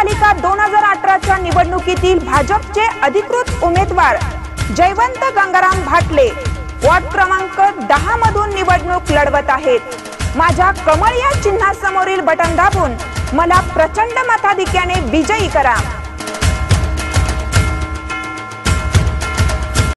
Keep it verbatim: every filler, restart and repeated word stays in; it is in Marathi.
नगरपालिका दोन हजार अठराच्या निवडणुकीतील भाजपचे अधिकृत उमेदवार जयवंत गंगाराम भाटले वॉर्ड क्रमांक दहा मधून निवडणूक लढवत आहेत। माझ्या कमळ या चिन्हासमोरील बटन दाबून मला प्रचंड मताधिक्याने विजयी करा।